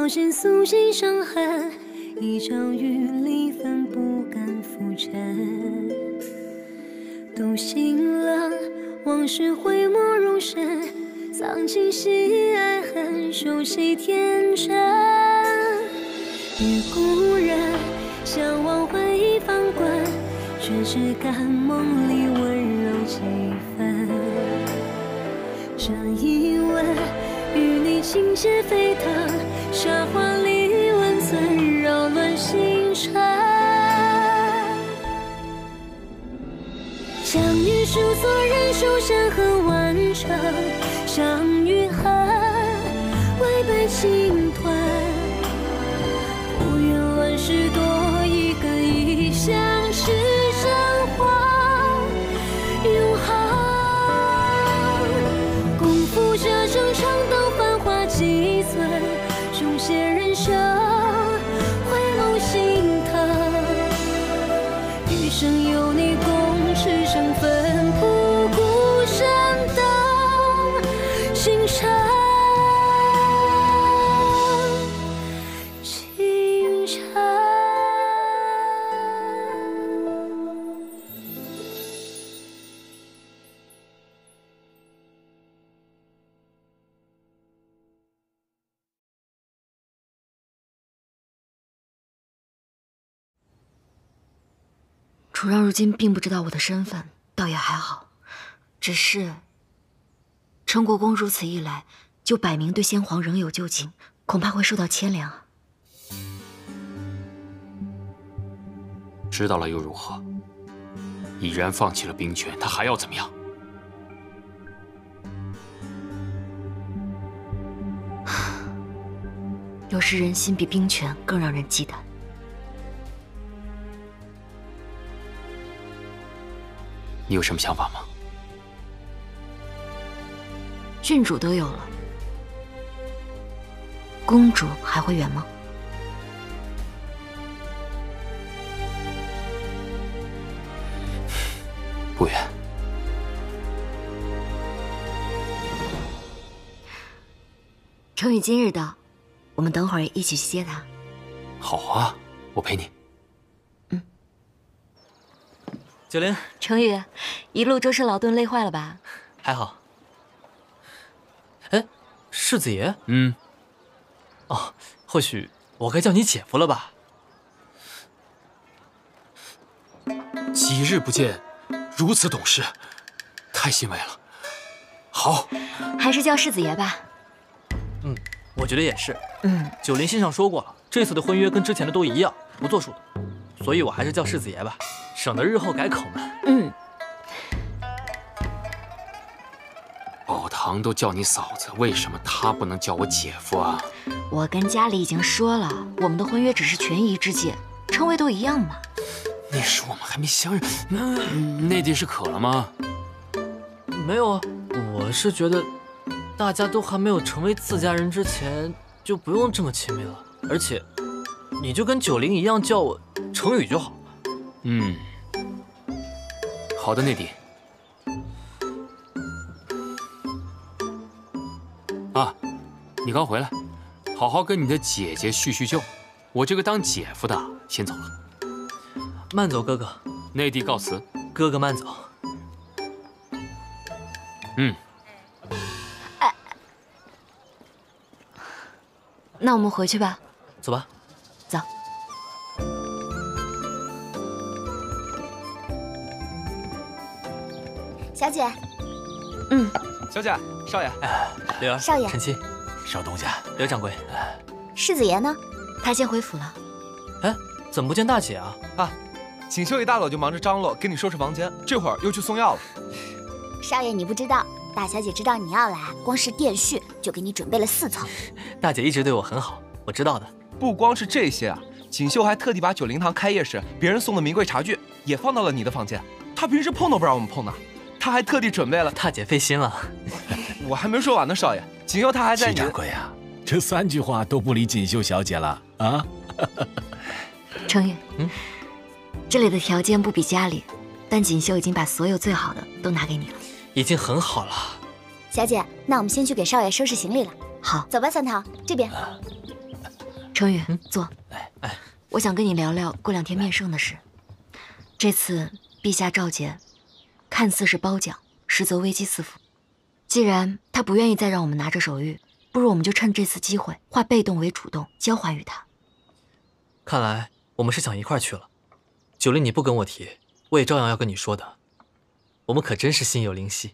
小心素心伤痕，一朝雨离分不敢浮沉。都醒了，往事讳莫如深，藏清晰爱恨，手起天真。与故人相望回忆翻滚，却只感梦里温柔几分。这一吻与你情节沸腾，沙华里温存，扰乱星辰。相遇数错人手山河完成，相遇恨违背情团。不愿乱世多一个异乡，是真话永恒。共赴这征程，等繁华几寸，书写人生，回眸心疼。余生有你共驰骋，奋不顾身等星辰。 主让如今并不知道我的身份，倒也还好。只是陈国公如此一来，就摆明对先皇仍有旧情，恐怕会受到牵连啊。 知道了又如何？已然放弃了兵权，他还要怎么样？ 有时人心比兵权更让人忌惮。 你有什么想法吗？ 郡主都有了，公主还会远吗？ 不远。 程宇今日到，我们等会儿一起去接他。 好啊，我陪你。 九龄， 程宇，一路舟车劳顿，累坏了吧？ 还好。哎，世子爷？哦，或许我该叫你姐夫了吧？ 几日不见，如此懂事，太欣慰了。好， 还是叫世子爷吧。 我觉得也是。九龄信上说过了，这次的婚约跟之前的都一样，不作数的，所以我还是叫世子爷吧。省得日后改口呢。 宝堂都叫你嫂子，为什么她不能叫我姐夫啊？ 我跟家里已经说了，我们的婚约只是权宜之计，称谓都一样嘛。 那时我们还没相认，内地是渴了吗？ 没有啊，我是觉得大家都还没有成为自家人之前，就不用这么亲密了。而且，你就跟九龄一样叫我程宇就好。 好的，内地。啊，你刚回来，好好跟你的姐姐叙叙旧。我这个当姐夫的先走了。 慢走，哥哥。 内地告辞。 哥哥慢走。 那我们回去吧。 走吧。 走。 小姐， 小姐，少爷， 柳儿， 少爷， 晨曦， 少东家， 刘掌柜， 世子爷呢？ 他先回府了。 哎，怎么不见大姐啊？ 锦绣一大早就忙着张罗，给你收拾房间，这会儿又去送药了。 少爷，你不知道，大小姐知道你要来，光是电絮就给你准备了4层。 大姐一直对我很好，我知道的。 不光是这些啊，锦绣还特地把九灵堂开业时别人送的名贵茶具也放到了你的房间。她平时碰都不让我们碰的，她还特地准备了。 大姐费心了。 我还没说完呢，少爷。锦绣她还在你。 齐掌柜啊，这3句话都不理锦绣小姐了啊！ 程宇，这里的条件不比家里，但锦绣已经把所有最好的都拿给你了， 已经很好了。 小姐，那我们先去给少爷收拾行李了。 好， 走吧，三桃，这边。 程宇，坐。我想跟你聊聊过2天面圣的事。这次陛下召见，看似是褒奖，实则危机四伏。既然他不愿意再让我们拿着手谕，不如我们就趁这次机会，化被动为主动，交还于他。 看来我们是想一块去了。九令，你不跟我提，我也照样要跟你说的。我们可真是心有灵犀。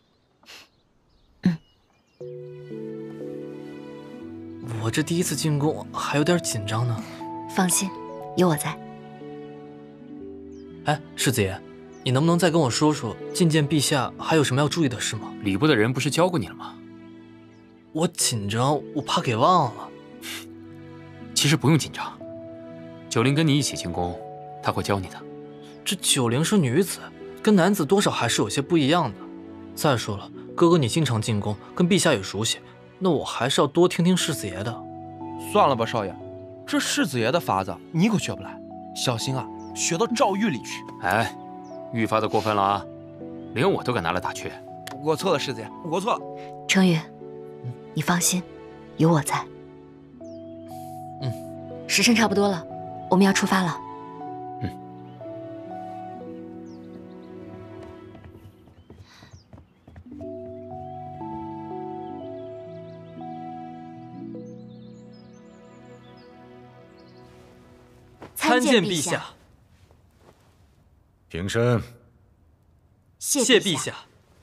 我这第一次进宫还有点紧张呢。 放心，有我在。 哎，世子爷，你能不能再跟我说说觐见陛下还有什么要注意的事吗？ 礼部的人不是教过你了吗？ 我紧张，我怕给忘了。 其实不用紧张，九灵跟你一起进宫，他会教你的。 这九灵是女子，跟男子多少还是有些不一样的。再说了，哥哥你经常进宫，跟陛下也熟悉，那我还是要多听听世子爷的。 算了吧，少爷，这世子爷的法子你可学不来，小心啊，学到诏狱里去。 哎，愈发的过分了啊，连我都敢拿来打趣。 我错了，世子爷，我错了。 程宇，你放心，有我在。时辰差不多了，我们要出发了。 参见陛下。 平身。 谢陛下。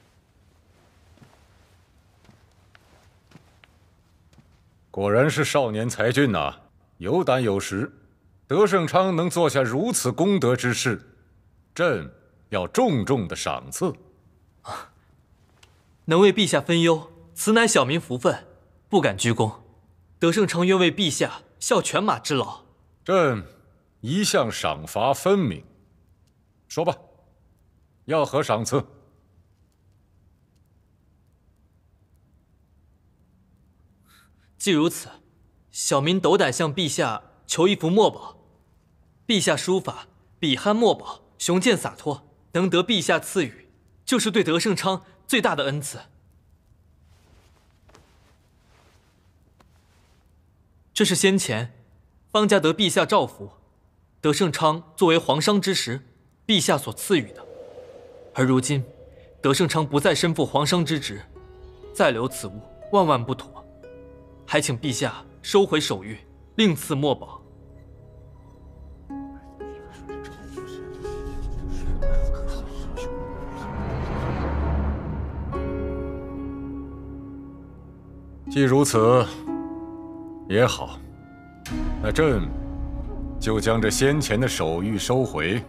果然是少年才俊呐，有胆有识。德胜昌能做下如此功德之事，朕要重重的赏赐。 能为陛下分忧，此乃小民福分，不敢居功。德胜昌愿为陛下效犬马之劳。 朕一向赏罚分明。说吧，要何赏赐？ 既如此，小民斗胆向陛下求一幅墨宝。陛下书法笔酣墨宝，雄健洒脱，能得陛下赐予，就是对德胜昌最大的恩赐。这是先前方家得陛下诏符，德胜昌作为皇商之时，陛下所赐予的。而如今，德胜昌不再身负皇商之职，再留此物，万万不妥。还请陛下收回手谕，另赐墨宝。 既如此，也好，那朕就将这先前的手谕收回。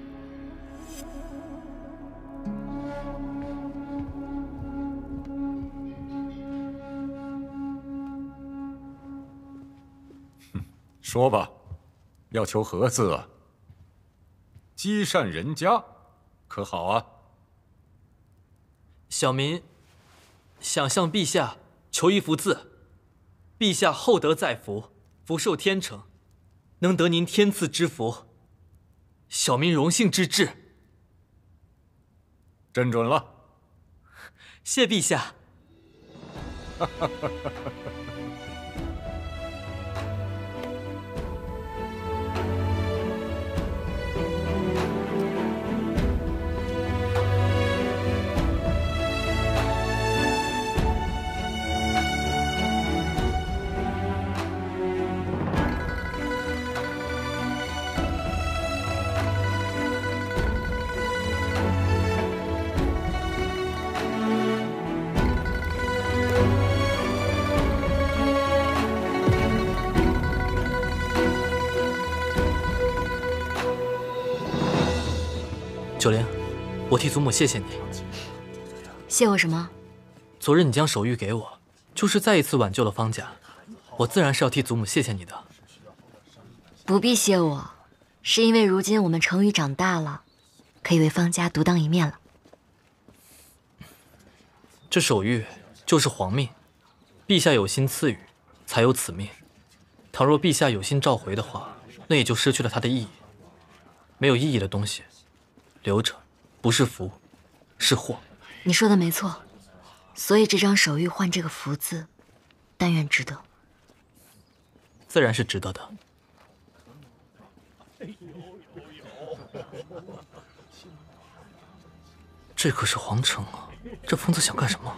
说吧，要求何字啊？积善人家，可好啊？ 小民想向陛下求一幅字，陛下厚德载福，福寿天成，能得您天赐之福，小民荣幸之至。 朕准了。 谢陛下。九灵，我替祖母谢谢你。 谢我什么？ 昨日你将手谕给我，就是再一次挽救了方家，我自然是要替祖母谢谢你的。 不必谢我，是因为如今我们程宇长大了，可以为方家独当一面了。 这手谕就是皇命，陛下有心赐予，才有此命。倘若陛下有心召回的话，那也就失去了它的意义。没有意义的东西，留着不是福，是祸。 你说的没错，所以这张手谕换这个福字，但愿值得。 自然是值得的。这可是皇城啊！这疯子想干什么？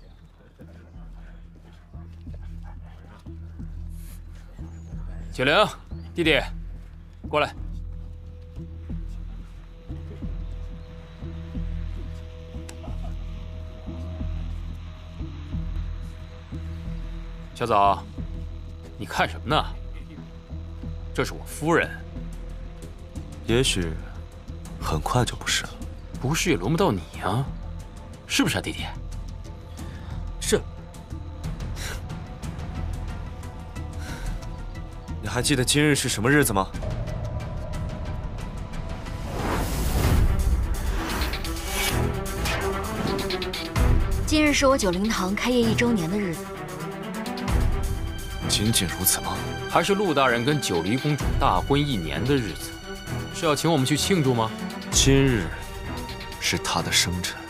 九龄，弟弟，过来。小枣，你看什么呢？这是我夫人。 也许很快就不是了。 不是也轮不到你啊，是不是啊，弟弟？ 是。 你还记得今日是什么日子吗？ 今日是我九灵堂开业1周年的日子。 仅仅如此吗？ 还是陆大人跟九黎公主大婚1年的日子，是要请我们去庆祝吗？ 今日是他的生辰，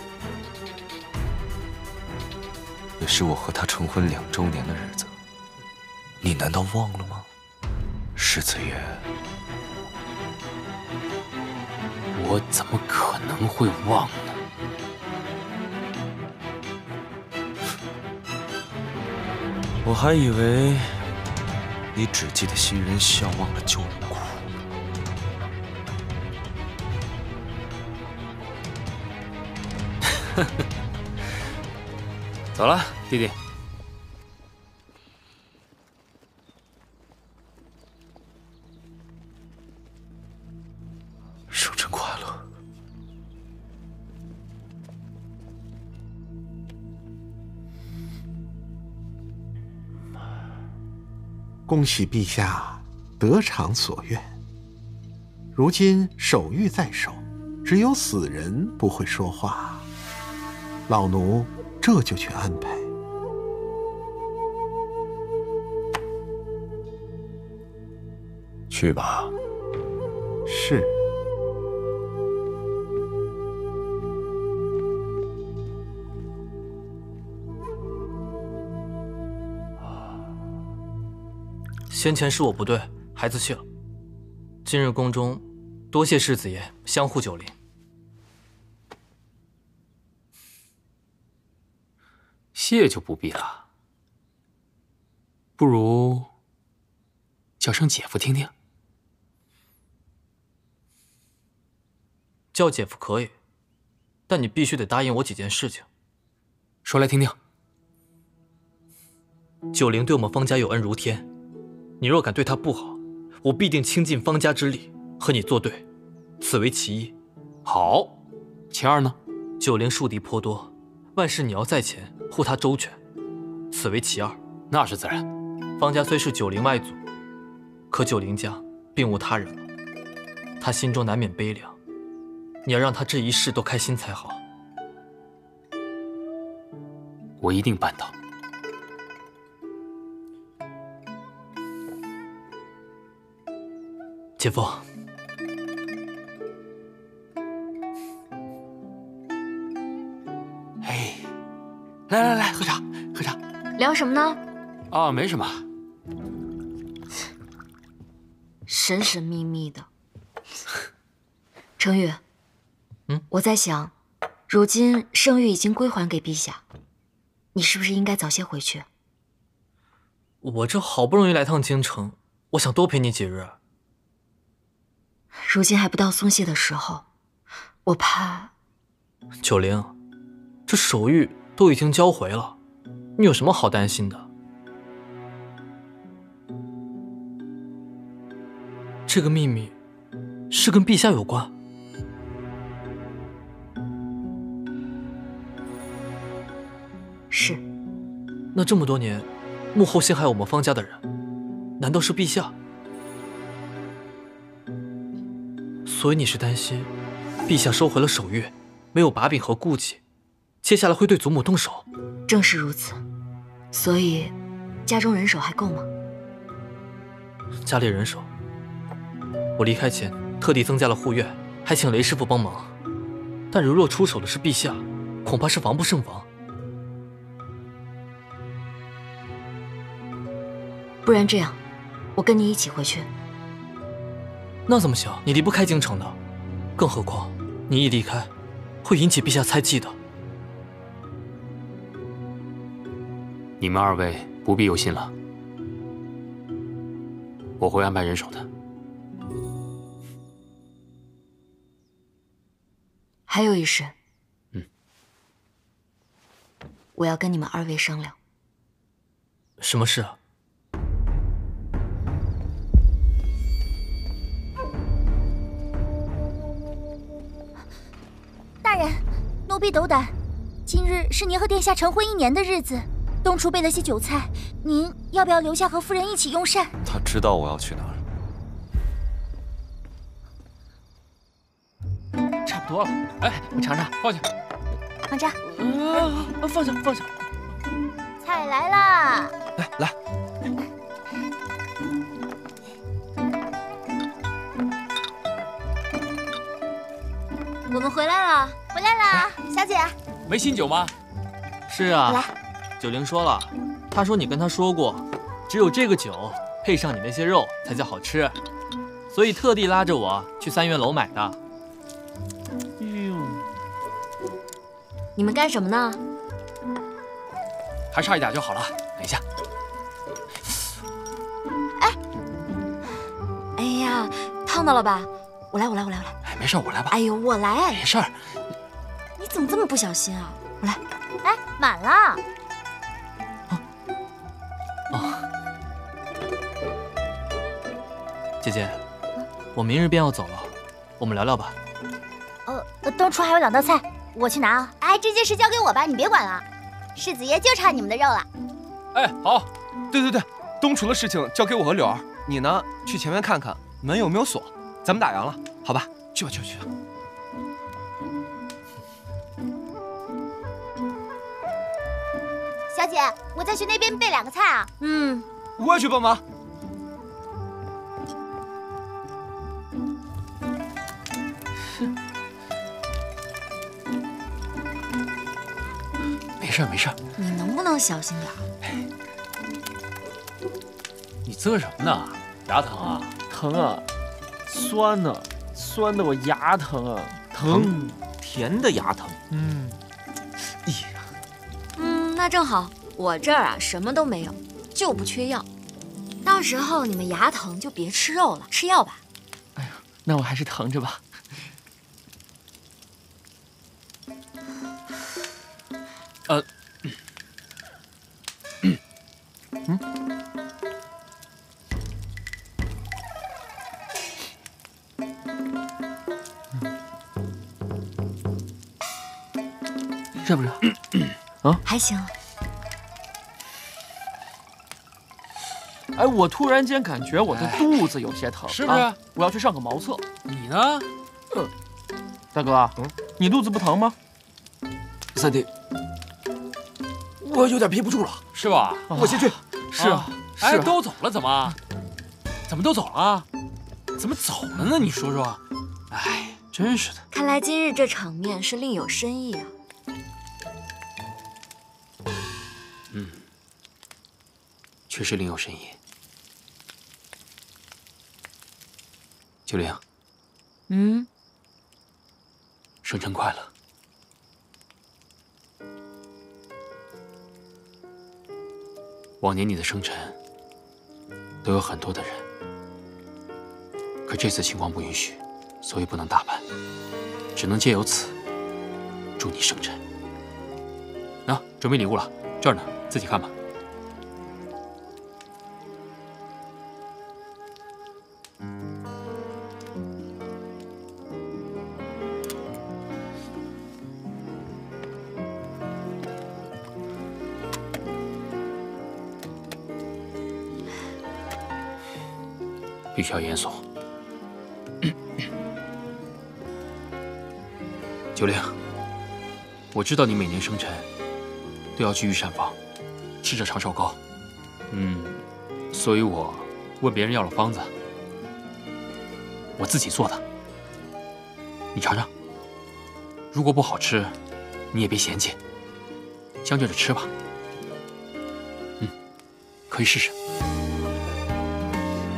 也是我和他成婚2周年的日子。你难道忘了吗，世子爷？ 我怎么可能会忘呢？ 我还以为你只记得新人笑忘了旧人哭。 走了，弟弟。 生辰快乐。 恭喜陛下得偿所愿。如今手谕在手，只有死人不会说话，老奴这就去安排。 去吧。 是。 先前是我不对，孩子气了。今日宫中，多谢世子爷相护九灵。 谢就不必了，不如叫声姐夫听听。 叫姐夫可以，但你必须得答应我几件事情。 说来听听。 九灵对我们方家有恩如天。你若敢对他不好，我必定倾尽方家之力和你作对，此为其一。 好，其二呢？ 九灵树敌颇多，万事你要在前，护他周全，此为其二。 那是自然。 方家虽是九灵外族，可九灵家并无他人了，他心中难免悲凉，你要让他这一世都开心才好。 我一定办到。 姐夫， 哎，来，喝茶，喝茶。 聊什么呢？ 啊，没什么。 神神秘秘的。程宇，我在想，如今圣域已经归还给陛下，你是不是应该早些回去？ 我这好不容易来趟京城，我想多陪你几日。 如今还不到松懈的时候，我怕。 九灵，这手谕都已经交回了，你有什么好担心的？这个秘密是跟陛下有关。 是。 那这么多年，幕后陷害我们方家的人，难道是陛下？所以你是担心，陛下收回了手谕，没有把柄和顾忌，接下来会对祖母动手？ 正是如此。所以，家中人手还够吗？ 家里人手，我离开前特地增加了护院，还请雷师傅帮忙。但如若出手的是陛下，恐怕是防不胜防。 不然这样， 我跟你一起回去。 那怎么行？你离不开京城的，更何况你一离开，会引起陛下猜忌的。 你们二位不必忧心了，我会安排人手的。 还有一事，我要跟你们二位商量。 什么事啊？ 大人，奴婢斗胆，今日是您和殿下成婚1年的日子。东厨备了些酒菜，您要不要留下和夫人一起用膳？ 他知道我要去哪儿。 差不多了，哎，你尝尝，放下， 放这。 放下，放下。 菜来啦！ 来。 我们回来了，小姐。 没新酒吗？ 是啊。 来。 九龄说了，他说你跟他说过，只有这个酒配上你那些肉才叫好吃，所以特地拉着我去3元楼买的。 你们干什么呢？ 还差一点就好了，等一下。 哎呀，烫到了吧？我来。 哎，没事，我来吧。 哎呦，我来。 没事儿。 你怎么这么不小心啊？我来。 哎，满了。 姐姐，我明日便要走了，我们聊聊吧。 东厨还有2道菜，我去拿啊。哎，这件事交给我吧，你别管了。世子爷就差你们的肉了。 哎，好。 对，东厨的事情交给我和柳儿，你呢去前面看看门有没有锁，咱们打烊了，好吧？去吧。 小姐，我再去那边备2个菜啊。 我也去帮忙。 没事。 你能不能小心点？ 你啧什么呢？牙疼啊？ 疼啊，酸呢，酸的我牙疼啊，疼，甜的牙疼。 那正好，我这儿啊什么都没有，就不缺药。到时候你们牙疼就别吃肉了，吃药吧。 哎呀，那我还是疼着吧。热不热？ 还行。 哎，我突然间感觉我的肚子有些疼， 是不是？ 我要去上个茅厕。 你呢？ 大哥，你肚子不疼吗？ 三弟，我有点憋不住了， 是吧？ 我先去。 是啊。 哎，都走了，怎么都走了？怎么走了呢？你说说。哎，真是的。 看来今日这场面是另有深意啊。 确实另有深意。九龄，生辰快乐。往年你的生辰都有很多的人，可这次情况不允许，所以不能大办，只能借由此祝你生辰。准备礼物了，这儿呢，自己看吧。必须要严肃。九龄，我知道你每年生辰都要去御膳房吃着长寿糕，所以我问别人要了方子，我自己做的，你尝尝。如果不好吃，你也别嫌弃，将就着吃吧。可以试试。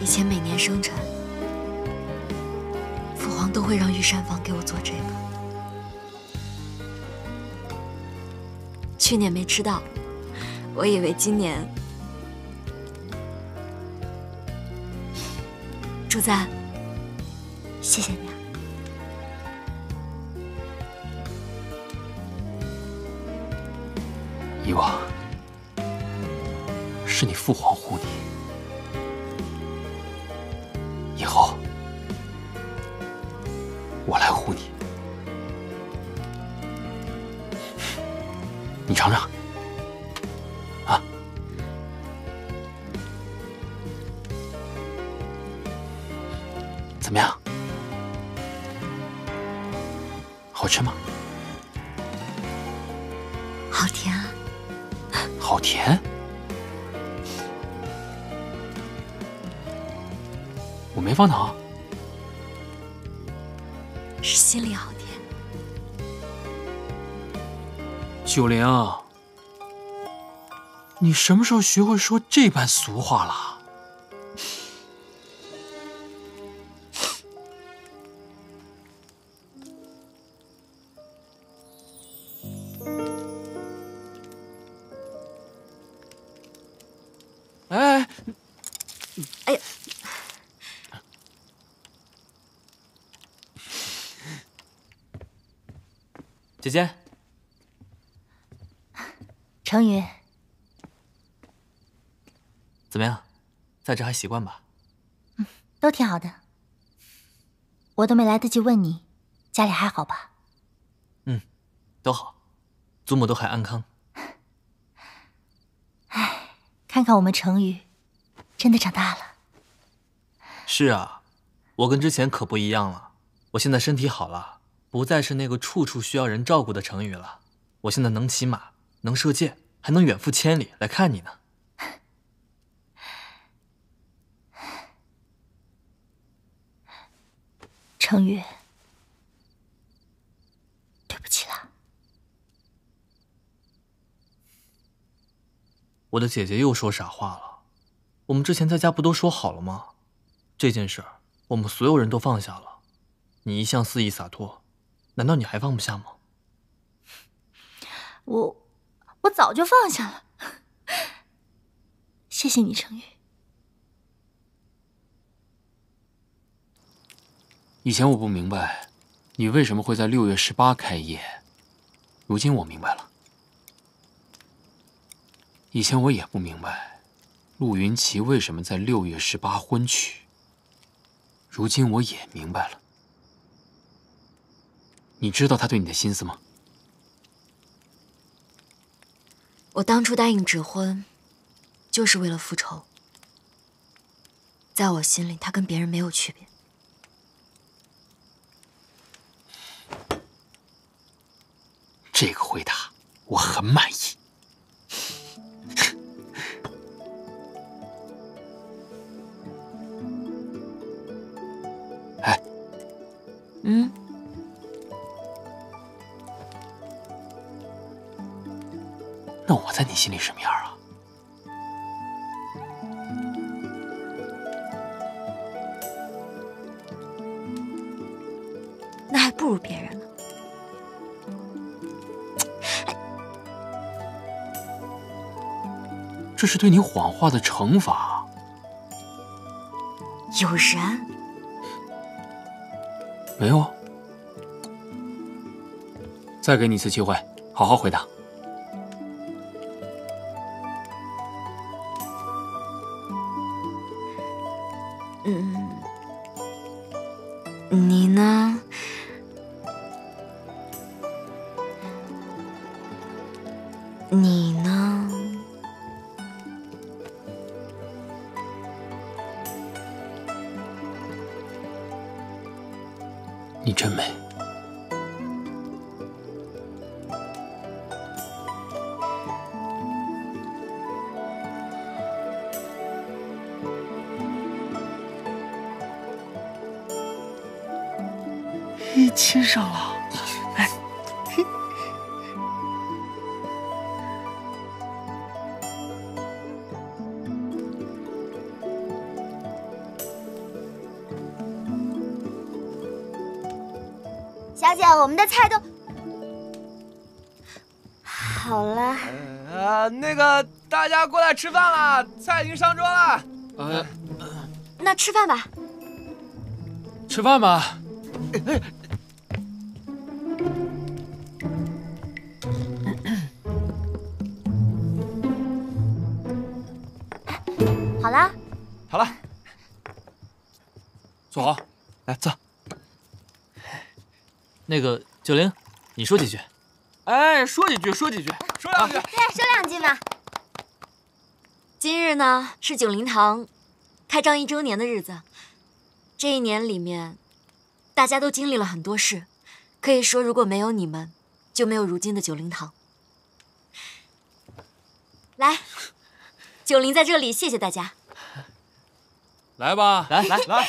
以前每年生辰，父皇都会让御膳房给我做这个。去年没吃到，我以为今年。主子，谢谢你啊。 以往是你父皇护你，以后我来护你。你尝尝，啊，怎么样？好吃吗？ 好甜啊！ 好甜？我没放糖， 是心里好甜。 九龄，你什么时候学会说这般俗话了？哎， 哎呀！ 姐姐， 成宇， 怎么样？在这还习惯吧？ 都挺好的。我都没来得及问你，家里还好吧？ 都好，祖母都还安康。 唉，看看我们成宇，真的长大了。 是啊，我跟之前可不一样了。我现在身体好了，不再是那个处处需要人照顾的成宇了。我现在能骑马，能射箭，还能远赴千里来看你呢。 成宇，对不起了。 我的姐姐又说傻话了。我们之前在家不都说好了吗？这件事儿我们所有人都放下了。你一向肆意洒脱，难道你还放不下吗？ 我早就放下了。谢谢你，成宇。 以前我不明白，你为什么会在6月18开业，如今我明白了。以前我也不明白，陆云奇为什么在6月18婚娶，如今我也明白了。你知道他对你的心思吗？ 我当初答应指婚，就是为了复仇。在我心里，他跟别人没有区别。 这个回答我很满意。哎，那我在你心里什么样啊？ 那还不如别人呢。 这是对你谎话的惩罚。 有人？ 没有啊。再给你一次机会，好好回答。 你呢？你呢？ 你真美。 亲上了，哎， 小姐，我们的菜都好了。 那个大家过来吃饭了，菜已经上桌了。 那吃饭吧。 吃饭吧。 好了， 好了， 坐好， 来坐。 那个九龄，你说几句。 哎，说几句，说两句。 对，说两句嘛。 今日呢是九龄堂开张1周年的日子，这1年里面，大家都经历了很多事，可以说如果没有你们，就没有如今的九龄堂。来，九龄在这里谢谢大家。 来吧， 来。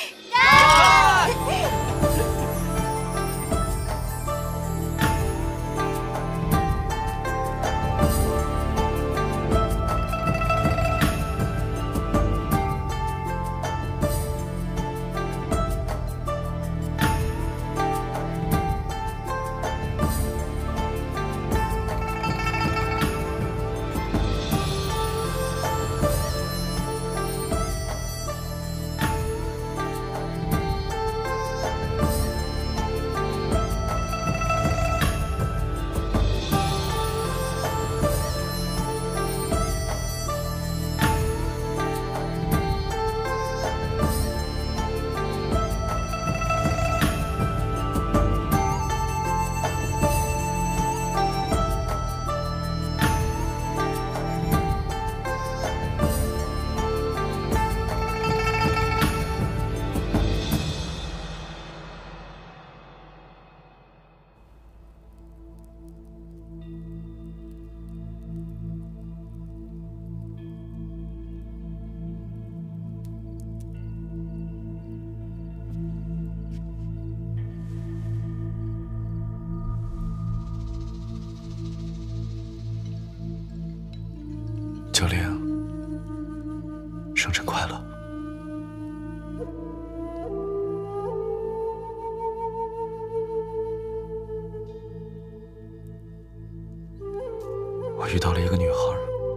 九龄，生辰快乐！我遇到了一个女孩，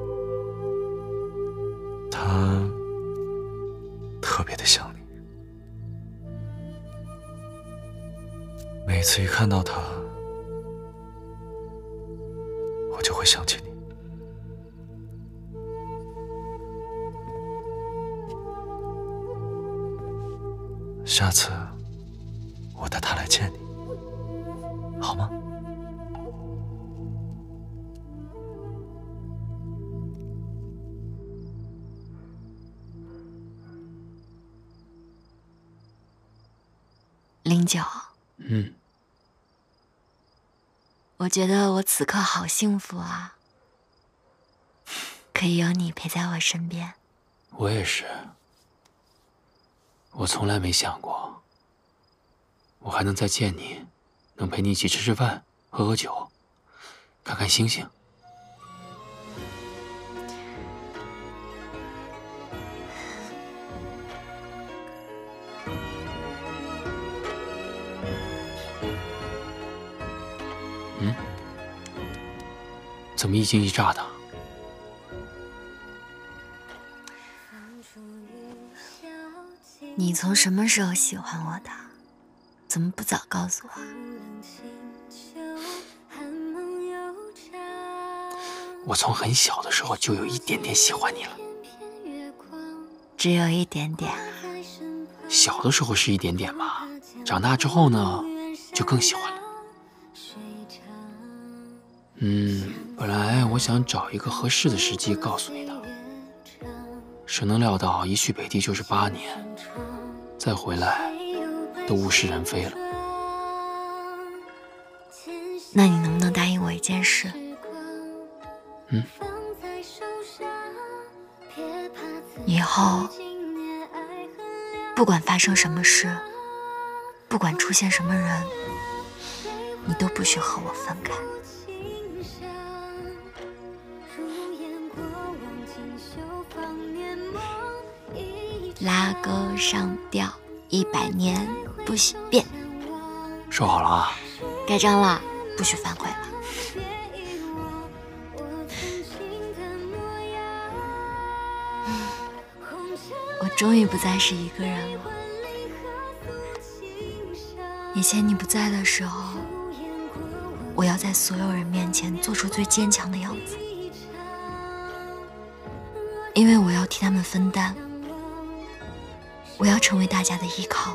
她特别的像你。每次一看到她，我就会想起你。下次我带她来见你，好吗？ 09，我觉得我此刻好幸福啊，可以有你陪在我身边。 我也是，我从来没想过，我还能再见你，能陪你一起吃吃饭，喝喝酒，看看星星。怎么一惊一乍的？ 你从什么时候喜欢我的？怎么不早告诉我？ 我从很小的时候就有一点点喜欢你了。 只有一点点？ 小的时候是一点点嘛，长大之后呢，就更喜欢了。本来我想找一个合适的时机告诉你的，谁能料到一去北地就是8年，再回来都物是人非了。 那你能不能答应我一件事？以后不管发生什么事，不管出现什么人，你都不许和我分开。拉钩上吊100年不许变。 说好了啊。 盖章了，不许反悔了。我终于不再是一个人了。以前你不在的时候，我要在所有人面前做出最坚强的样子，因为我要替他们分担，我要成为大家的依靠。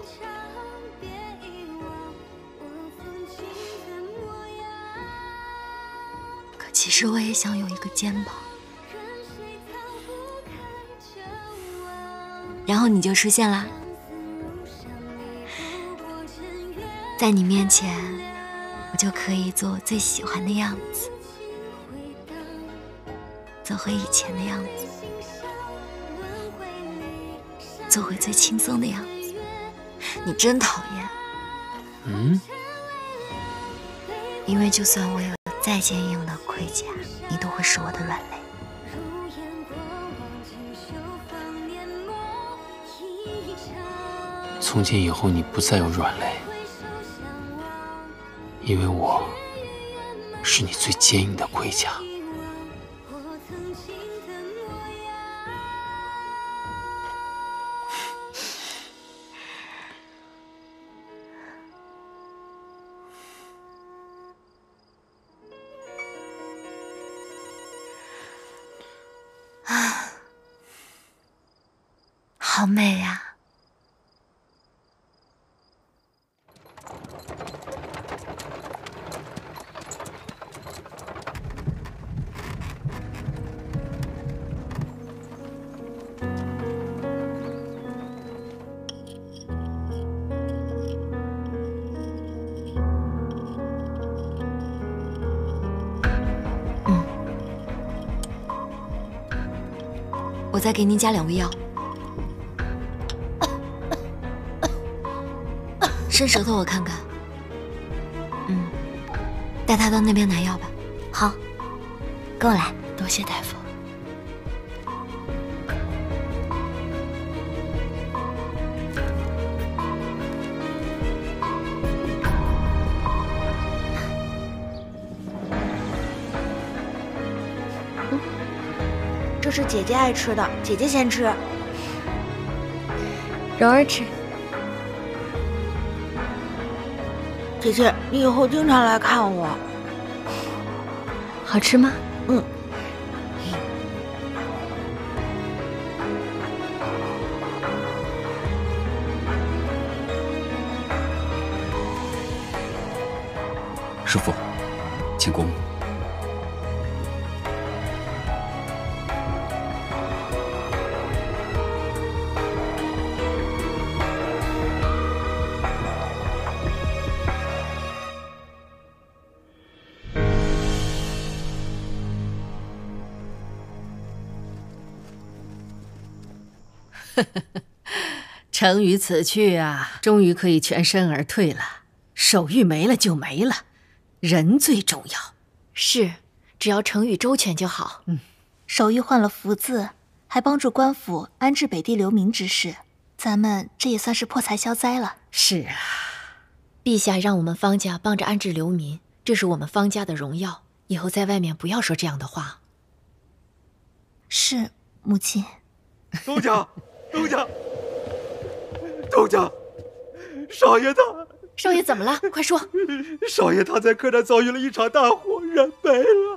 可其实我也想有一个肩膀。然后你就出现啦，在你面前，我就可以做我最喜欢的样子，走回以前的样子，做回最轻松的样子。你真讨厌。因为就算我有再坚硬的盔甲，你都会是我的软肋。 从今以后，你不再有软肋，因为我是你最坚硬的盔甲。 好美呀！我再给您加2味药。伸舌头我看看。带他到那边拿药吧。 好，跟我来。 多谢大夫。 这是姐姐爱吃的，姐姐先吃。 蓉儿吃。 姐姐，你以后经常来看我。 好吃吗？ 师父，请过目。 程宇此去啊，终于可以全身而退了。手玉没了就没了，人最重要。 是，只要程宇周全就好。 手玉换了福字，还帮助官府安置北地流民之事，咱们这也算是破财消灾了。 是啊， 陛下让我们方家帮着安置流民，这是我们方家的荣耀。以后在外面不要说这样的话。 是，母亲。 东家，东家，东家，少爷他。 少爷怎么了？快说！ 少爷他在客栈遭遇了一场大火，人没了。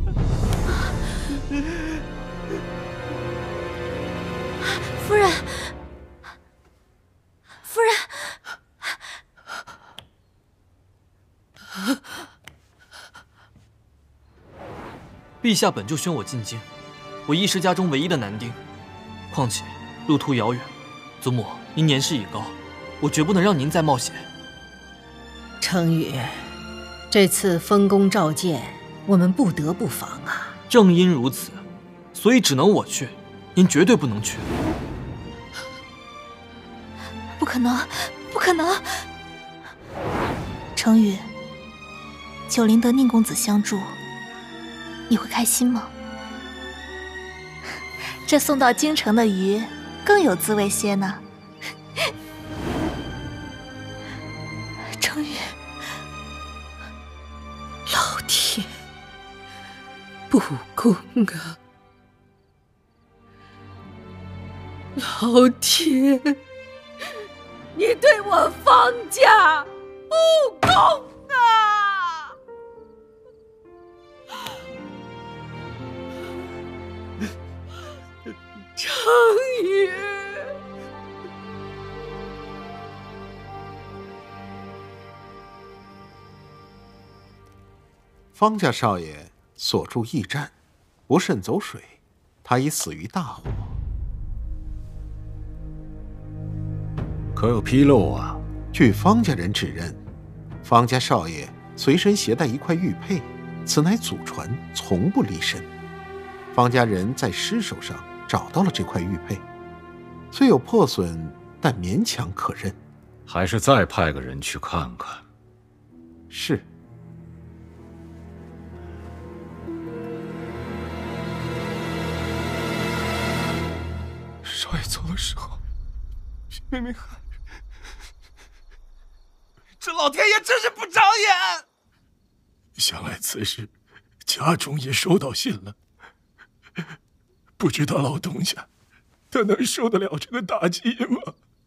夫人，夫人， 陛下本就宣我进京，我亦是家中唯一的男丁，况且路途遥远，祖母您年事已高，我绝不能让您再冒险。 程宇，这次封宫召见，我们不得不防啊。 正因如此，所以只能我去，您绝对不能去。 不可能，不可能！程宇，九灵得宁公子相助，你会开心吗？这送到京城的鱼更有滋味些呢。程宇， 不公啊！老天，你对我方家不公啊！成宇， 方家少爷所住驿站，不慎走水，他已死于大火。 可有纰漏啊？ 据方家人指认，方家少爷随身携带一块玉佩，此乃祖传，从不离身。方家人在尸首上找到了这块玉佩，虽有破损，但勉强可认。 还是再派个人去看看。 是。 少爷走的时候，明明还……这老天爷真是不长眼！ 想来此事，家中也收到信了。不知道老东家，他能受得了这个打击吗？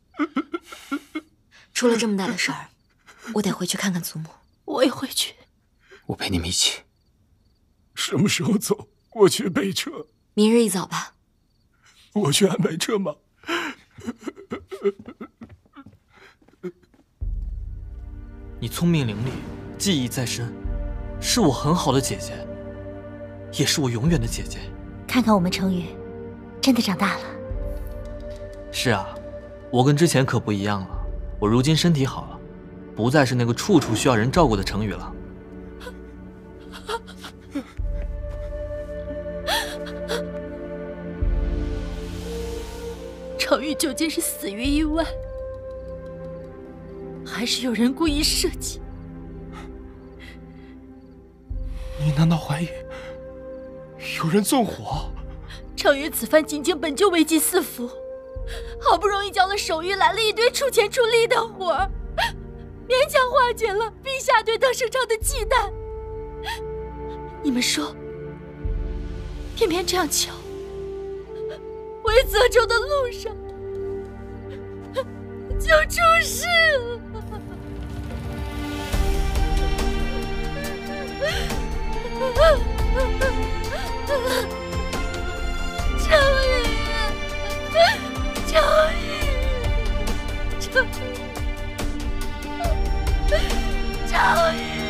出了这么大的事儿，我得回去看看祖母。 我也回去。 我陪你们一起。 什么时候走？我去备车。 明日一早吧。 我去安排车马。 你聪明伶俐，技艺在身，是我很好的姐姐，也是我永远的姐姐。 看看我们成宇，真的长大了。 是啊，我跟之前可不一样了。我如今身体好了，不再是那个处处需要人照顾的成宇了。 成宇究竟是死于意外，还是有人故意设计？ 你难道怀疑有人纵火？ 成宇此番进京本就危机四伏，好不容易交了手谕，来了一堆出钱出力的活儿，勉强化解了陛下对邓世昌的忌惮。你们说，偏偏这样巧，回泽州的路上就出事了。成宇，成宇，成宇，成宇。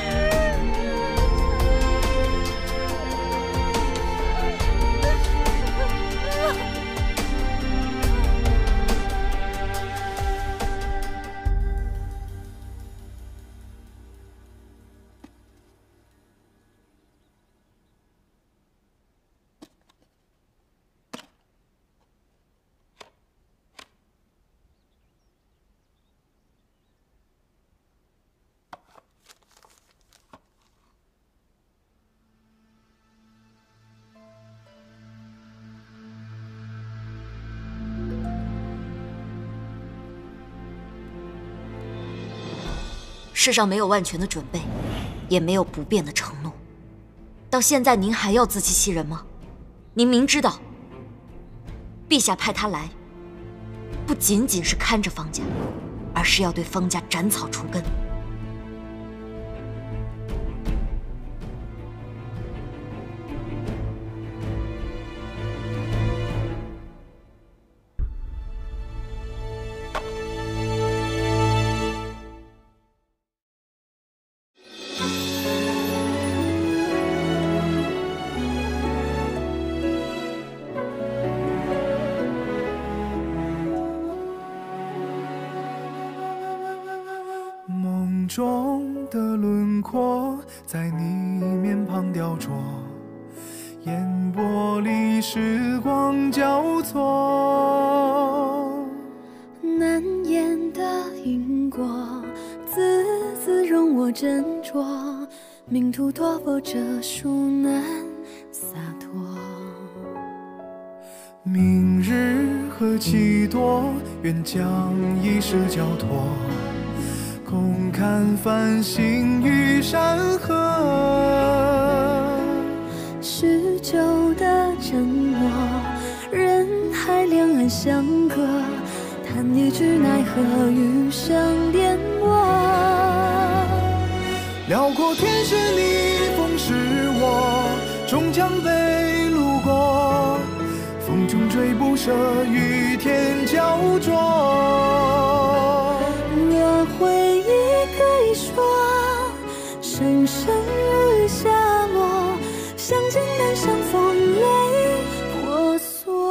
世上没有万全的准备，也没有不变的承诺。到现在您还要自欺欺人吗？您明知道，陛下派他来，不仅仅是看着方家，而是要对方家斩草除根。 中的轮廓在你面庞雕琢，烟波里时光交错， 难言的因果，字字容我斟酌，命途多波折，孰难洒脱？ 明日何其多，愿将一世交托，共看繁星与山河。 许久的承诺，人海两岸相隔，叹一句奈何，余生颠簸。 辽阔天是你，风是我，终将被路过。风中追不舍，与天焦灼。 若回忆可以说，生生如雨下落，相见难相逢，泪婆娑。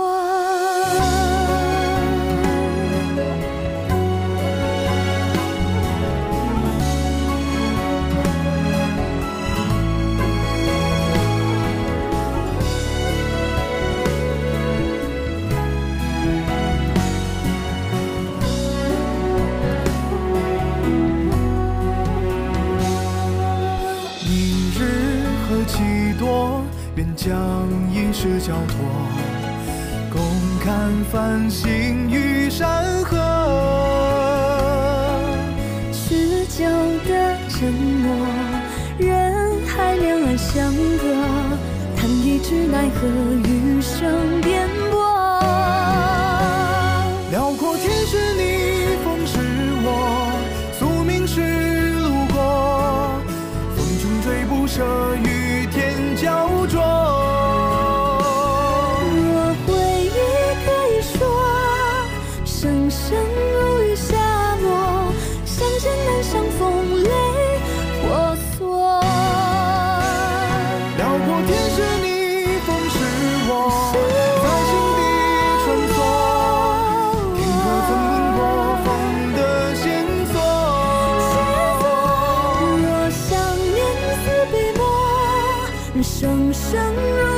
愿将一世交托，共看繁星与山河。 许久的承诺，人海两岸相隔，叹一句奈何，余生颠簸。 辽阔天是你，风是我，宿命是路过，风中追不舍，与天焦灼。 若回忆可以说，生生如雨下落，相见难相逢，泪婆娑。 辽阔天是你，风是我，在心底穿梭，天河曾吻过风的线索。 若想念似笔墨，生生如